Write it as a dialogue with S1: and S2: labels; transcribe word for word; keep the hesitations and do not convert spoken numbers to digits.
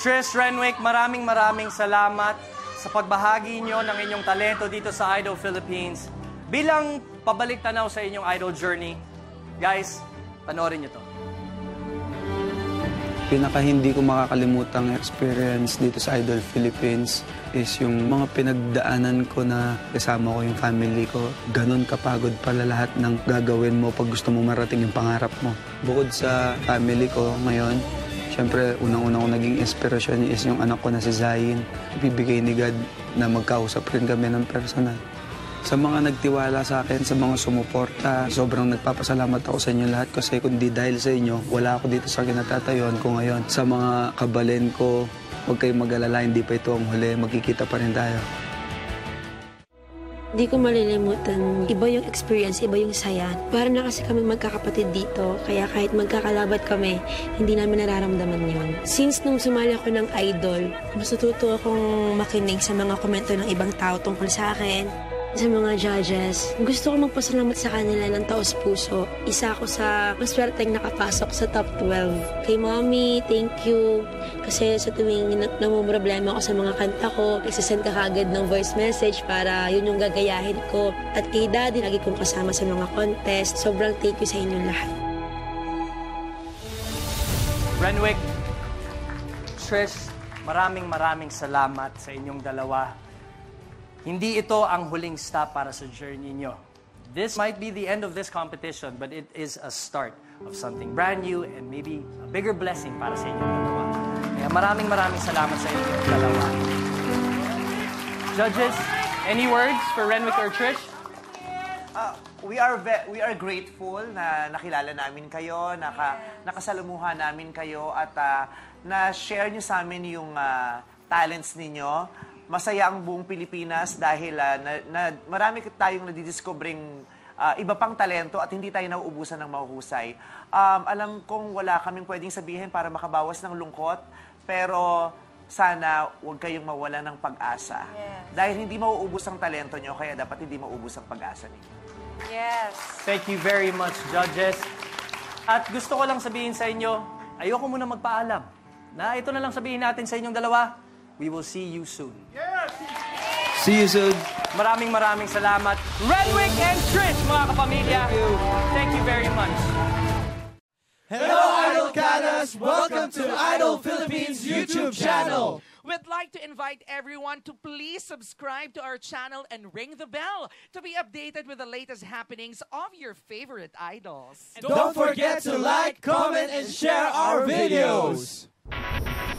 S1: Trish, Renwick, maraming maraming salamat sa pagbahagi nyo ng inyong talento dito sa Idol Philippines. Bilang pabalik tanaw sa inyong idol journey, guys, panoorin nyo to.
S2: Pinaka hindi ko makakalimutang experience dito sa Idol Philippines is yung mga pinagdaanan ko na kasama ko yung family ko. Ganon kapagod pala lahat ng gagawin mo pag gusto mo marating yung pangarap mo. Bukod sa family ko ngayon, siyempre, unang-unang ko naging inspirasyon is yung anak ko na si Zayn. Ibibigay ni God na magkausap rin kami ng personal. Sa mga nagtiwala sa akin, sa mga sumuporta, sobrang nagpapasalamat ako sa inyo lahat kasi kundi dahil sa inyo, wala ako dito sa kinatatayuan ko ngayon. Sa mga kabalin ko, huwag kayong mag-alala, hindi pa ito ang huli, magkikita pa rin tayo.
S3: Hindi ko malilimutan. Iba yung experience, iba yung saya. Para na kasi kami magkakapatid dito, kaya kahit magkakalabat kami, hindi namin nararamdaman yun. Since nung sumali ako ng idol, mas natuto akong makinig sa mga komento ng ibang tao tungkol sa akin, sa mga judges. Gusto ko magpasalamat sa kanila ng taos puso. Isa ako sa maswerteng nakapasok sa top twelve. Kay Mommy, thank you. Kasi sa tuwing namumroblema ako sa mga kanta ko, nagsasend ka kagad ng voice message para yun yung gagayahin ko. At kay Daddy, lagi kong kasama sa mga contest. Sobrang thank you sa inyong lahat.
S1: Renwick, Trish, maraming maraming salamat sa inyong dalawa. Hindi ito ang huling stop para sa journey nyo. This might be the end of this competition, but it is a start of something brand new and maybe a bigger blessing para sa inyong dalawa. Kaya maraming maraming salamat sa inyong dalawa. Judges, any words for Renwick or Trish?
S4: Uh, we are we are grateful na nakilala namin kayo, naka, nakasalamuhan namin kayo at uh, na-share nyo sa amin yung uh, talents ninyo. Masaya ang buong Pilipinas dahil uh, na, na, marami tayong nadidiscovering uh, iba pang talento at hindi tayo nauubusan ng mahuhusay. Um, alam kong wala kaming pwedeng sabihin para makabawas ng lungkot, pero sana huwag kayong mawala ng pag-asa. Yes. Dahil hindi mauubos ang talento nyo, kaya dapat hindi mauubos ang pag-asa ninyo.
S5: Yes.
S1: Thank you very much, judges. At gusto ko lang sabihin sa inyo, ayoko muna magpaalam. Na ito na lang sabihin natin sa inyong dalawa, we will see you soon.
S4: Yes!
S2: See you soon.
S1: Maraming maraming salamat. Renwick and Trish, mga kapamilya. Thank you. Thank you very much.
S6: Hello, Idol Canas! Welcome to Idol Philippines YouTube channel.
S7: We'd like to invite everyone to please subscribe to our channel and ring the bell to be updated with the latest happenings of your favorite idols.
S6: Don't forget to like, comment, and share our videos.